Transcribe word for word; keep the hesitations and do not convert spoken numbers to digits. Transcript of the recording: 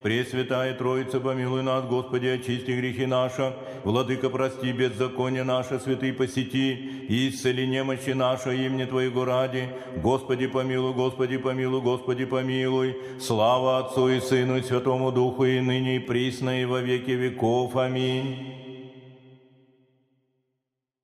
Пресвятая Троица, помилуй нас, Господи, очисти грехи наши, Владыка, прости беззаконие наше, святый посети, и исцели немощи наши, имени Твоего ради. Господи, помилуй, Господи, помилуй, Господи, помилуй. Слава Отцу и Сыну и Святому Духу, и ныне, и присно, и во веки веков. Аминь.